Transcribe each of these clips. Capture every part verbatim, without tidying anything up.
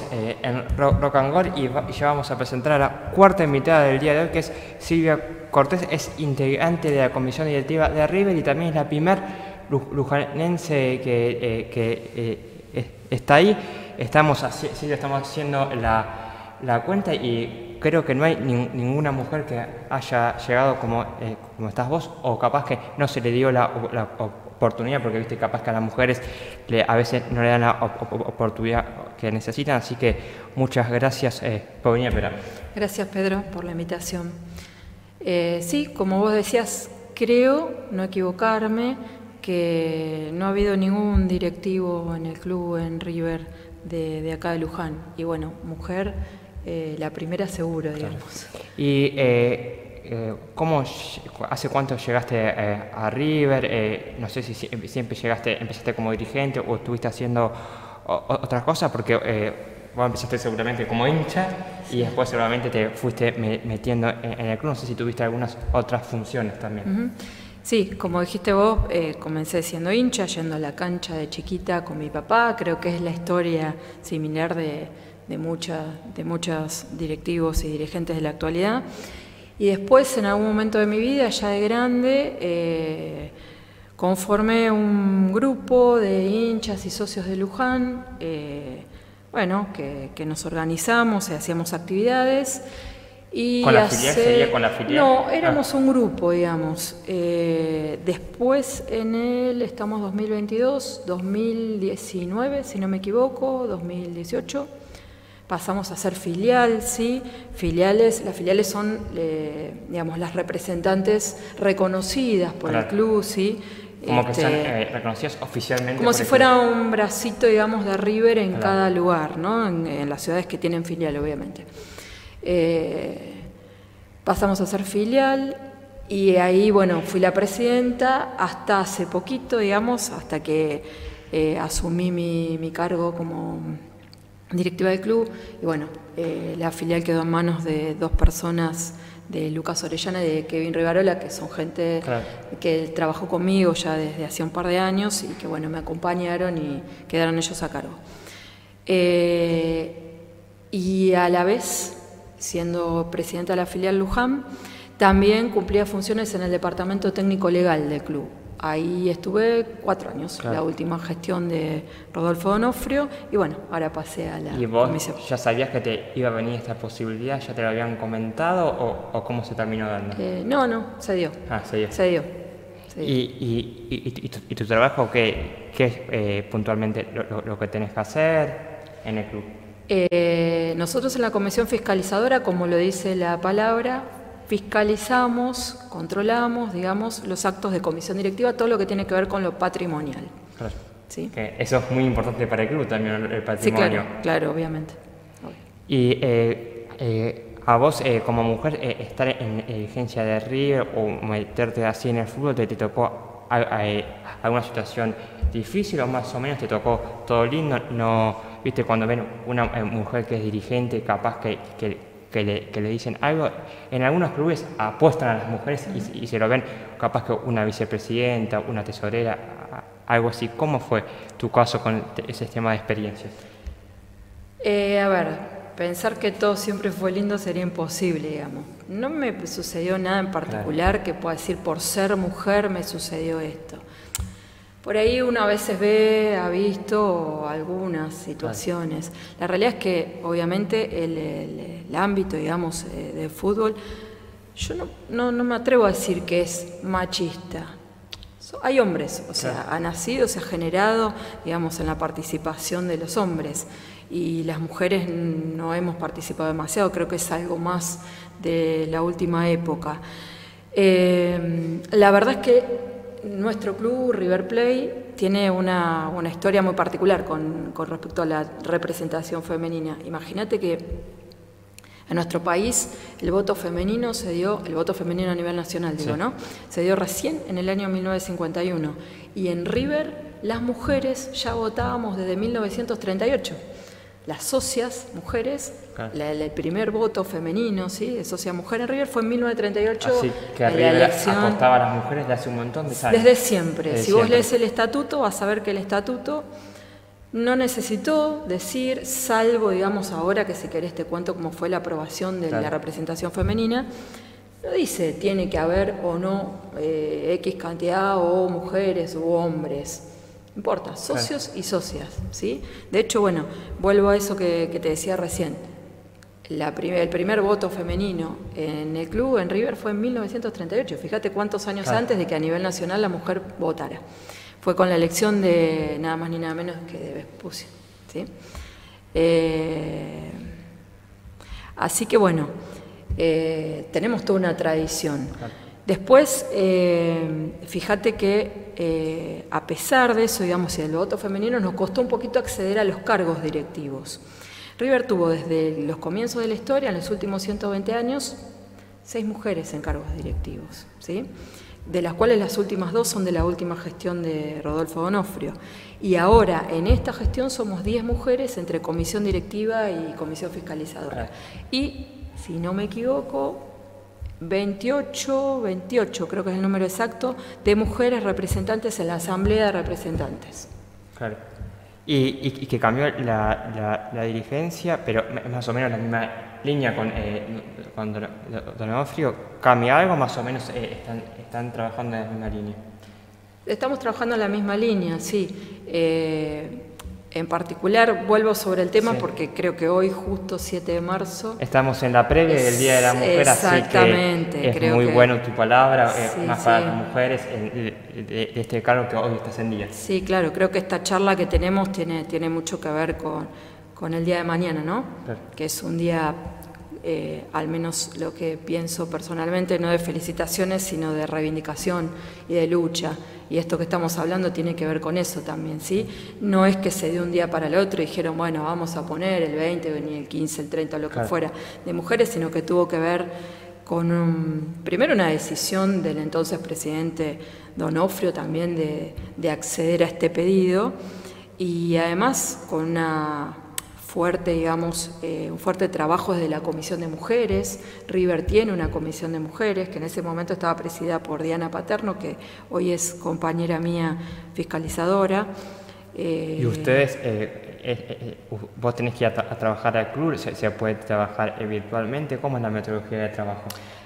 eh, en Rock, Rock and Gold y, va, y ya vamos a presentar a la cuarta invitada del día de hoy, que es Silvia Cortés, es integrante de la comisión directiva de River y también es la primer lujanense que, eh, que eh, está ahí. Estamos, haci sí, estamos haciendo la, la cuenta y creo que no hay ni, ninguna mujer que haya llegado como, eh, como estás vos, o capaz que no se le dio la, la oportunidad, porque viste, capaz que a las mujeres le, a veces no le dan la op op oportunidad que necesitan, así que muchas gracias eh, por venir, Pedro. Gracias, Pedro, por la invitación. Eh, sí, como vos decías, creo, no equivocarme, que no ha habido ningún directivo en el club, en River, de, de acá de Luján. Y bueno, mujer, eh, la primera seguro, digamos. Y eh, eh, ¿cómo, hace cuánto llegaste eh, a River? Eh, no sé si siempre llegaste, empezaste como dirigente o estuviste haciendo otras cosas, porque eh, vos empezaste seguramente como hincha y después seguramente te fuiste metiendo en, en el club. No sé si tuviste algunas otras funciones también. Uh-huh. Sí, como dijiste vos, eh, comencé siendo hincha, yendo a la cancha de chiquita con mi papá. Creo que es la historia similar de, de, mucha, de muchos directivos y dirigentes de la actualidad. Y después, en algún momento de mi vida, ya de grande, eh, conformé un grupo de hinchas y socios de Luján, eh, bueno, que, que nos organizamos y hacíamos actividades. Y ¿Con la filial? hace... ¿Sería con la filial? No, éramos ah. un grupo, digamos. Eh, después, en el, estamos dos mil veintidós, dos mil diecinueve, si no me equivoco, dos mil dieciocho, pasamos a ser filial, ¿sí? Filiales, las filiales son, eh, digamos, las representantes reconocidas por claro. el club, ¿sí? Como este, que están eh, reconocidas oficialmente. Como si fuera club. un bracito, digamos, de River en claro. cada lugar, ¿no? En, en las ciudades que tienen filial, obviamente. Eh, pasamos a ser filial y ahí, bueno, fui la presidenta hasta hace poquito, digamos, hasta que eh, asumí mi, mi cargo como directiva del club y bueno, eh, la filial quedó en manos de dos personas, de Lucas Orellana y de Kevin Rivarola, que son gente claro. que trabajó conmigo ya desde hace un par de años y que bueno, me acompañaron y quedaron ellos a cargo. Eh, y a la vez, siendo presidenta de la filial Luján, también cumplía funciones en el departamento técnico legal del club. Ahí estuve cuatro años, claro. la última gestión de Rodolfo Donofrio, y bueno, ahora pasé a la ¿Y vos comisión. ya sabías que te iba a venir esta posibilidad? ¿Ya te lo habían comentado o, o cómo se terminó dando? Eh, no, no, se dio. Ah, se dio. Se dio. Se dio. ¿Y, y, y, y, tu, y tu trabajo qué, qué es eh, puntualmente lo, lo, lo que tenés que hacer en el club? Eh, nosotros en la comisión fiscalizadora, como lo dice la palabra, fiscalizamos, controlamos, digamos, los actos de comisión directiva, todo lo que tiene que ver con lo patrimonial. Claro. ¿Sí? Que eso es muy importante para el club también, el patrimonio. Sí, claro, claro, obviamente. Obvio. Y eh, eh, a vos, eh, como mujer, eh, estar en dirigencia de River o meterte así en el fútbol, ¿te, te tocó a, a, a alguna situación difícil o más o menos te tocó todo lindo? No, viste, cuando ven una eh, mujer que es dirigente, capaz que, que Que le, que le dicen algo, en algunos clubes apuestan a las mujeres y, y se lo ven capaz que una vicepresidenta, una tesorera, algo así. ¿Cómo fue tu caso con ese tema de experiencias? Eh, a ver, pensar que todo siempre fue lindo sería imposible, digamos. No me sucedió nada en particular claro. que pueda decir por ser mujer me sucedió esto. Por ahí uno a veces ve, ha visto algunas situaciones. La realidad es que obviamente el, el, el ámbito, digamos, eh, de fútbol, yo no, no, no me atrevo a decir que es machista. So, hay hombres, o sea, claro. ha nacido, se ha generado, digamos, en la participación de los hombres. Y las mujeres no hemos participado demasiado, creo que es algo más de la última época. Eh, la verdad es que nuestro club, River Plate, tiene una, una historia muy particular con, con respecto a la representación femenina. Imagínate que en nuestro país el voto femenino se dio, el voto femenino a nivel nacional, digo, sí. ¿no? Se dio recién en el año mil novecientos cincuenta y uno. Y en River las mujeres ya votábamos desde mil novecientos treinta y ocho. Las socias, mujeres, claro. la, el primer voto femenino, ¿sí? de socia mujer en River fue en mil novecientos treinta y ocho. Así que a River elección... apostaba a las mujeres de hace un montón de años. Desde siempre. Desde si siempre. vos lees el estatuto, vas a ver que el estatuto No necesitó decir, salvo, digamos, ahora que si querés te cuento cómo fue la aprobación de claro. la representación femenina, no dice tiene que haber o no eh, X cantidad o mujeres u hombres. No importa, socios claro. y socias, ¿sí? De hecho, bueno, vuelvo a eso que, que te decía recién. La primer, el primer voto femenino en el club, en River, fue en mil novecientos treinta y ocho. Fíjate cuántos años claro. antes de que a nivel nacional la mujer votara. Fue con la elección de nada más ni nada menos que de Vespucio, ¿sí? Eh, así que bueno, eh, tenemos toda una tradición. Claro. Después, eh, fíjate que eh, a pesar de eso, digamos, y del voto femenino, nos costó un poquito acceder a los cargos directivos. River tuvo desde los comienzos de la historia, en los últimos ciento veinte años, seis mujeres en cargos directivos, ¿sí? De las cuales las últimas dos son de la última gestión de Rodolfo D'Onofrio. Y ahora, en esta gestión, somos diez mujeres entre comisión directiva y comisión fiscalizadora. Y, si no me equivoco, veintiocho, veintiocho creo que es el número exacto, de mujeres representantes en la Asamblea de Representantes. Claro. Y, y, y que cambió la, la, la dirigencia, pero más o menos la misma línea con, eh, con D'Onofrio. ¿Cambia algo? Más o menos eh, están, están trabajando en la misma línea. Estamos trabajando en la misma línea, sí. Eh, en particular, vuelvo sobre el tema sí. porque creo que hoy, justo siete de marzo... Estamos en la previa del Día de la Mujer, exactamente, así que es creo muy que, bueno tu palabra, sí, más sí. para las mujeres de, de, de este cargo que hoy estás en día. Sí, claro, creo que esta charla que tenemos tiene, tiene mucho que ver con, con el día de mañana, ¿no? Claro. Que es un día... Eh, al menos lo que pienso personalmente, no de felicitaciones, sino de reivindicación y de lucha. Y esto que estamos hablando tiene que ver con eso también, ¿sí? No es que se dio un día para el otro y dijeron, bueno, vamos a poner el veinte, ni el quince, el treinta, lo que claro. fuera, de mujeres, sino que tuvo que ver con, un, primero, una decisión del entonces presidente D'Onofrio también de, de acceder a este pedido, y además con una... fuerte, digamos, eh, un fuerte trabajo desde la Comisión de Mujeres. River tiene una Comisión de Mujeres que en ese momento estaba presidida por Diana Paterno, que hoy es compañera mía fiscalizadora. Eh, ¿Y ustedes, eh, eh, eh, vos tenés que ir a, tra a trabajar al club? ¿Se, se puede trabajar eh, virtualmente? ¿Cómo es la metodología de trabajo?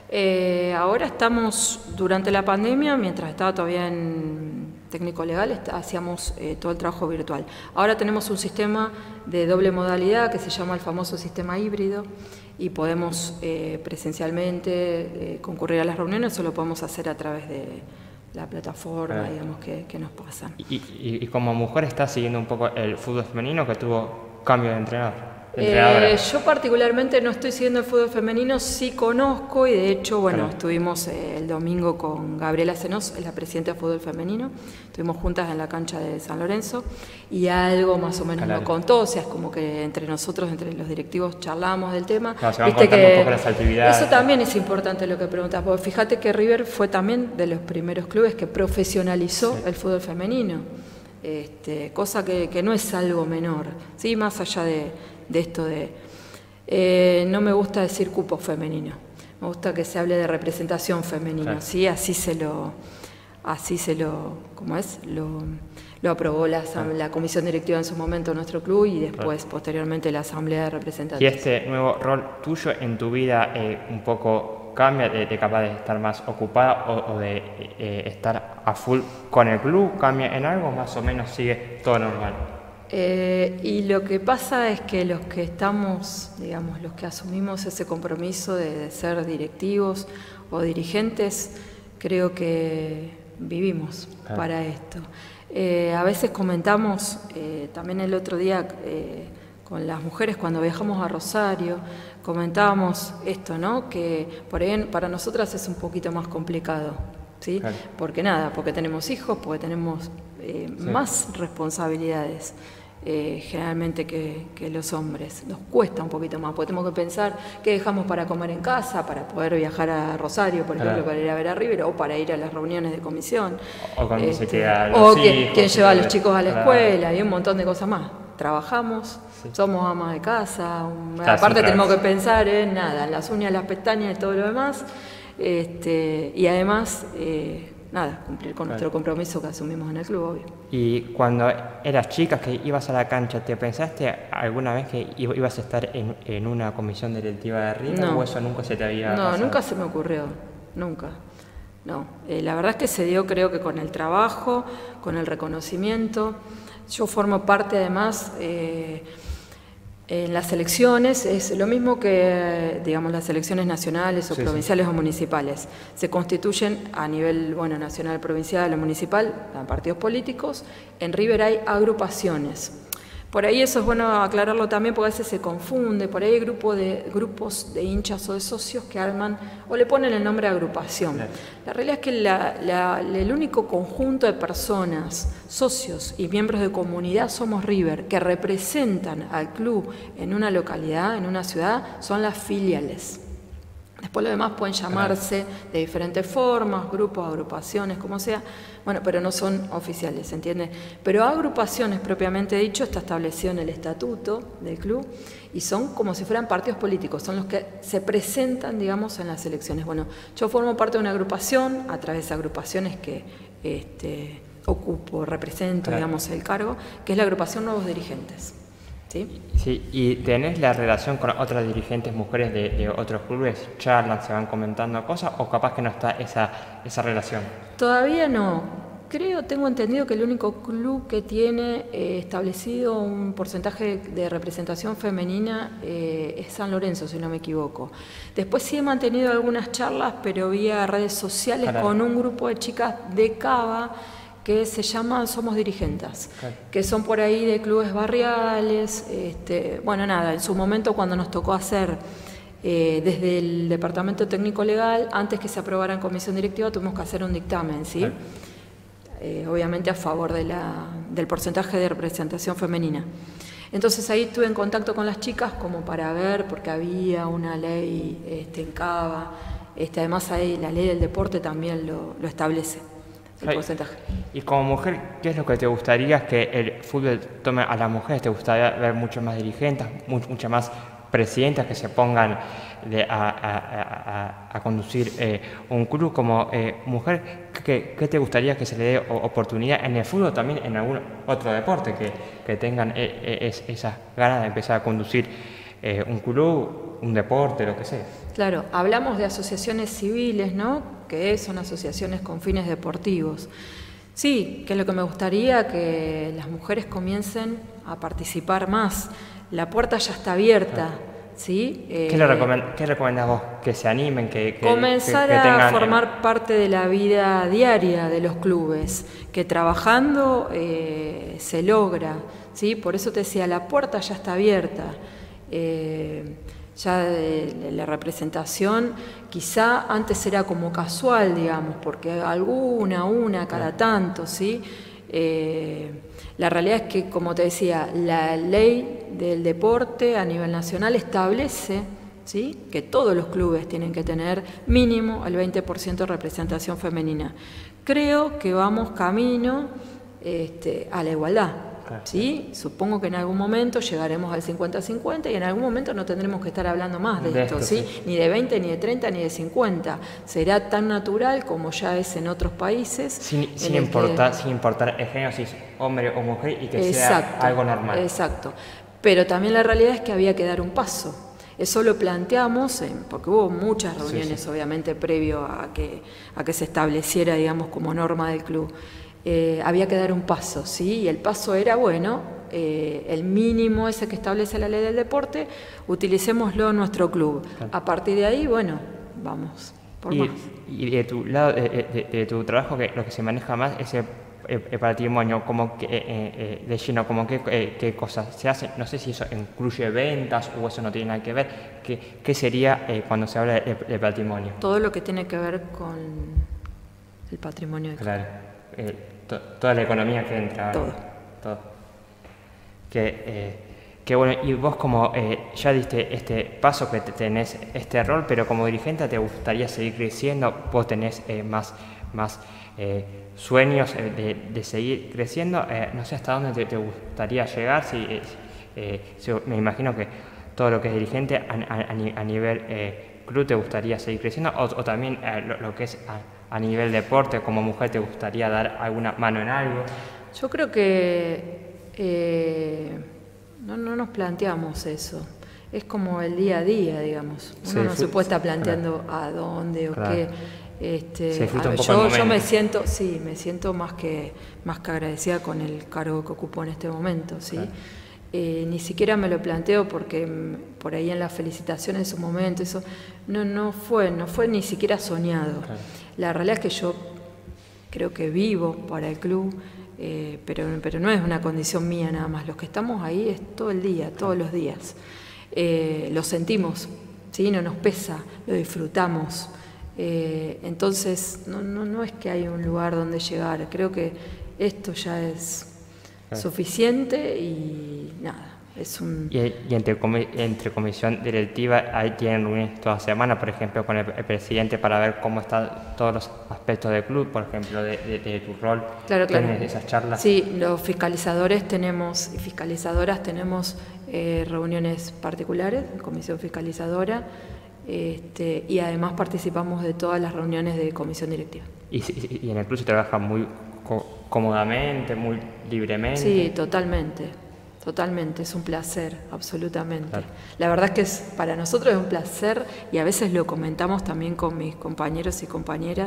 Eh, ahora estamos, durante la pandemia, mientras estaba todavía en técnico legal, hacíamos eh, todo el trabajo virtual. Ahora tenemos un sistema de doble modalidad que se llama el famoso sistema híbrido y podemos eh, presencialmente eh, concurrir a las reuniones o lo podemos hacer a través de la plataforma, eh. digamos, que, que nos pasan. Y, y, y como mujer, ¿estás siguiendo un poco el fútbol femenino que tuvo cambio de entrenador? Eh, yo particularmente no estoy siguiendo el fútbol femenino, sí conozco y de hecho, bueno, claro. estuvimos eh, el domingo con Gabriela Zenós, es la presidenta de fútbol femenino, estuvimos juntas en la cancha de San Lorenzo y algo más o menos claro. nos contó, o sea, es como que entre nosotros, entre los directivos charlamos del tema. Claro, se van Viste que un poco las actividades. Eso también es importante lo que preguntas, porque fíjate que River fue también de los primeros clubes que profesionalizó sí. el fútbol femenino, este, cosa que, que no es algo menor, ¿sí? Más allá de... de esto de, eh, no me gusta decir cupo femenino, me gusta que se hable de representación femenina, claro. ¿sí? Así se lo, así se lo, ¿cómo es? Lo, lo aprobó la, claro. la comisión directiva en su momento de nuestro club y después, claro. posteriormente, la asamblea de representantes. ¿Y este nuevo rol tuyo en tu vida eh, un poco cambia, de, de capaz de estar más ocupada o, o de eh, estar a full con el club? ¿Cambia en algo? ¿Más o menos sigue todo normal? Eh, y lo que pasa es que los que estamos, digamos, los que asumimos ese compromiso de, de ser directivos o dirigentes, creo que vivimos claro. para esto. Eh, a veces comentamos, eh, también el otro día eh, con las mujeres cuando viajamos a Rosario, comentábamos esto, ¿no? Que por ahí para nosotras es un poquito más complicado, ¿sí? Claro. Porque nada, porque tenemos hijos, porque tenemos eh, sí. más responsabilidades. Eh, generalmente que, que los hombres. Nos cuesta un poquito más, porque tenemos que pensar qué dejamos para comer en casa, para poder viajar a Rosario, por ejemplo, claro. para ir a ver a River, o para ir a las reuniones de comisión. O cuando este, se queda los O hijos, quién lleva a los chicos a la claro. escuela, y un montón de cosas más. Trabajamos, sí. somos amas de casa, un, aparte central. tenemos que pensar en nada, en las uñas, las pestañas y todo lo demás. Este, y además... Eh, nada, cumplir con Claro. nuestro compromiso que asumimos en el club, obvio. Y cuando eras chica, que ibas a la cancha, ¿te pensaste alguna vez que iba- ibas a estar en, en una comisión directiva de River No. o eso nunca se te había No, pasado? nunca se me ocurrió, nunca. No, eh, la verdad es que se dio creo que con el trabajo, con el reconocimiento. Yo formo parte además eh, en las elecciones, es lo mismo que digamos las elecciones nacionales o Sí, provinciales o municipales. Se constituyen a nivel bueno, nacional, provincial o municipal, a partidos políticos. En River hay agrupaciones. Por ahí eso es bueno aclararlo también porque a veces se confunde, por ahí hay grupo de, grupos de hinchas o de socios que arman o le ponen el nombre de agrupación. Claro. La realidad es que la, la, el único conjunto de personas, socios y miembros de comunidad somos River, que representan al club en una localidad, en una ciudad, son las filiales. Después lo demás pueden llamarse de diferentes formas, grupos, agrupaciones, como sea, bueno, pero no son oficiales, ¿se entiende? Pero agrupaciones, propiamente dicho, está establecido en el estatuto del club y son como si fueran partidos políticos, son los que se presentan, digamos, en las elecciones. Bueno, yo formo parte de una agrupación, a través de agrupaciones que este, ocupo, represento, Claro. digamos, el cargo, que es la agrupación Nuevos Dirigentes. ¿Sí? Sí, ¿y tenés la relación con otras dirigentes mujeres de, de otros clubes? ¿Charlan, se van comentando cosas o capaz que no está esa, esa relación? Todavía no. Creo, tengo entendido que el único club que tiene eh, establecido un porcentaje de representación femenina eh, es San Lorenzo, si no me equivoco. Después sí he mantenido algunas charlas, pero vía redes sociales Claro. con un grupo de chicas de Cava que se llaman Somos Dirigentes, Claro. que son por ahí de clubes barriales. Este, bueno, nada, en su momento cuando nos tocó hacer eh, desde el Departamento Técnico Legal, antes que se aprobara en comisión directiva, tuvimos que hacer un dictamen, ¿sí? Claro. Eh, obviamente a favor de la, del porcentaje de representación femenina. Entonces ahí estuve en contacto con las chicas como para ver, porque había una ley este, en Cava, este, además ahí la ley del deporte también lo, lo establece, el Ay, porcentaje. Y como mujer, ¿qué es lo que te gustaría que el fútbol tome a las mujeres? ¿Te gustaría ver muchas más dirigentes, mu- muchas más presidentas que se pongan de- a, a- a- a- a conducir eh, un club como eh, mujer? ¿Qué, qué te gustaría que se le dé o- oportunidad en el fútbol o también en algún otro deporte? Que, que tengan eh, eh, es- esas ganas de empezar a conducir eh, un club, un deporte, lo que sea. Claro, hablamos de asociaciones civiles, ¿no? Que son asociaciones con fines deportivos. Sí, que es lo que me gustaría, que las mujeres comiencen a participar más. La puerta ya está abierta, ¿sí? ¿Qué, Eh, le recomen- qué recomendás vos? Que se animen, que, que comenzar que- que a tengan, eh, formar parte de la vida diaria de los clubes, que trabajando eh, se logra, ¿sí? Por eso te decía, la puerta ya está abierta. Eh, ya de la representación quizá antes era como casual, digamos, porque alguna, una, cada tanto, ¿sí? Eh, la realidad es que, como te decía, la ley del deporte a nivel nacional establece, ¿sí?, que todos los clubes tienen que tener mínimo el veinte por ciento de representación femenina. Creo que vamos camino este, a la igualdad. ¿Sí? Supongo que en algún momento llegaremos al cincuenta cincuenta y en algún momento no tendremos que estar hablando más de, De esto, esto, ¿sí? sí. Ni de veinte, ni de treinta, ni de cincuenta. Será tan natural como ya es en otros países. Sin, en sin el importar, que... sin importar el género, si es hombre o mujer y que Exacto, sea algo normal. Exacto. Pero también la realidad es que había que dar un paso. Eso lo planteamos, en, porque hubo muchas reuniones, Sí, sí. obviamente, previo a que, a que se estableciera, digamos, como norma del club. Eh, había que dar un paso, ¿sí? Y el paso era, bueno, eh, el mínimo ese que establece la ley del deporte, utilicémoslo en nuestro club. Claro. A partir de ahí, bueno, vamos por Y, más. y de tu lado, de, de- de tu trabajo, que lo que se maneja más es el, el- el patrimonio, como que, eh, eh, de lleno, como qué, eh, qué cosas se hacen. No sé si eso incluye ventas o eso no tiene nada que ver. ¿Qué, qué sería eh, cuando se habla de, de patrimonio? Todo lo que tiene que ver con el patrimonio del club. Claro, eh, to- toda la economía que entra. Todo. Todo. Que, eh, que bueno, y vos como eh, ya diste este paso, que te- tenés este rol, pero como dirigente te gustaría seguir creciendo, vos tenés eh, más, más eh, sueños eh, de, de seguir creciendo, eh, no sé hasta dónde te, te gustaría llegar, si, eh, eh, si- me imagino que todo lo que es dirigente a, a- a ni- a nivel eh, club te gustaría seguir creciendo, o, o también eh, lo, lo que es a, a nivel deporte? ¿Como mujer te gustaría dar alguna mano en algo? Yo creo que eh, no, no nos planteamos eso. Es como el día a día, digamos. Uno Sí, no se puede estar claro. planteando a dónde o Claro. qué. Este, Se disfruta a un ver, poco el yo, yo me momento. siento, sí, me siento más que, más que agradecida con el cargo que ocupo en este momento, ¿sí? Claro. Eh, ni siquiera me lo planteo porque mm, por ahí en las felicitaciones en su momento, eso no, no fue, no fue ni siquiera soñado. Claro. La realidad es que yo creo que vivo para el club, eh, pero, pero no es una condición mía nada más. Los que estamos ahí es todo el día, todos los días. Eh, lo sentimos, ¿sí? No nos pesa, lo disfrutamos. Eh, entonces, no, no, no es que hay un lugar donde llegar. Creo que esto ya es Claro. suficiente y nada, es un... Y, y entre, comi- entre comisión directiva, ahí tienen reuniones toda semana, por ejemplo, con el, el presidente para ver cómo están todos los aspectos del club, por ejemplo, de, de- de tu rol. Claro, claro. ¿Tienes esas charlas? Sí, los fiscalizadores tenemos y fiscalizadoras tenemos eh, reuniones particulares, comisión fiscalizadora, este, y además participamos de todas las reuniones de comisión directiva. Y, si- y en el club se trabaja muy co- cómodamente, muy libremente. Sí, totalmente, totalmente, es un placer, absolutamente. Claro. La verdad es que es, para nosotros es un placer y a veces lo comentamos también con mis compañeros y compañeras,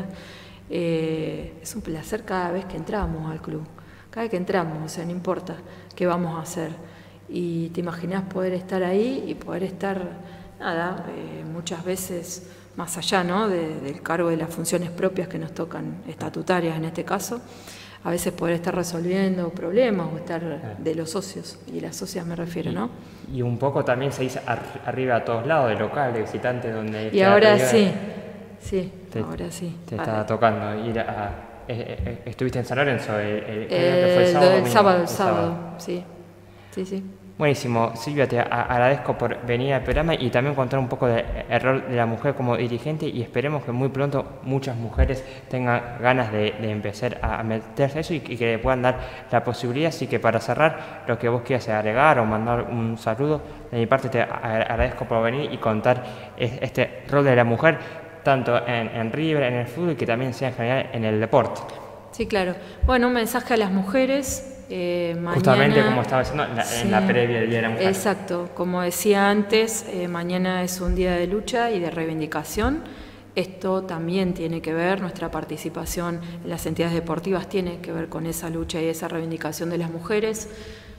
eh, es un placer cada vez que entramos al club, cada vez que entramos, o sea, no importa qué vamos a hacer. Y te imaginas poder estar ahí y poder estar, nada, eh, muchas veces más allá, ¿no?, de, del cargo de las funciones propias que nos tocan, estatutarias en este caso, a veces poder estar resolviendo problemas o estar de los socios, y las socias me refiero, ¿no? Y un poco también se dice ar- arriba a todos lados, de local, de visitante, donde... Y esté ahora arriba, sí, sí, te- ahora sí. Te Ah, estaba tocando ir a... eh, eh, estuviste en San Lorenzo, el, el- creo que fue el el, sábado. el domingo, sábado, el el sábado, sí, sí, sí. Buenísimo. Silvia, te a- agradezco por venir al programa y también contar un poco del rol de la mujer como dirigente, y esperemos que muy pronto muchas mujeres tengan ganas de, de empezar a meterse a eso y, y que le puedan dar la posibilidad. Así que para cerrar, lo que vos quieras agregar o mandar un saludo, de mi parte te a- agradezco por venir y contar es- este rol de la mujer, tanto en, en River, en el fútbol, y que también sea en general en el deporte. Sí, claro. Bueno, un mensaje a las mujeres. Eh, mañana, Justamente como estaba diciendo en la, en sí, la previa del Día de la Mujer. Exacto, como decía antes, eh, mañana es un día de lucha y de reivindicación. Esto también tiene que ver, nuestra participación en las entidades deportivas tiene que ver con esa lucha y esa reivindicación de las mujeres.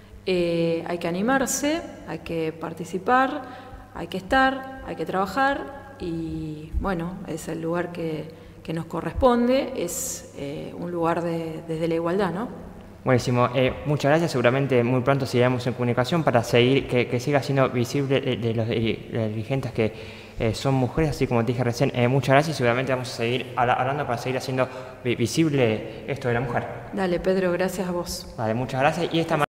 Eh, hay que animarse, hay que participar, hay que estar, hay que trabajar y bueno, es el lugar que, que nos corresponde, es eh, un lugar de, desde la igualdad, ¿no? Buenísimo, eh, muchas gracias. Seguramente muy pronto seguiremos en comunicación para seguir que, que siga siendo visible de, de los de, de dirigentes que eh, son mujeres, así como te dije recién. Eh, muchas gracias y seguramente vamos a seguir habla- hablando para seguir haciendo vi- visible esto de la mujer. Dale, Pedro, gracias a vos. Vale, muchas gracias. Y esta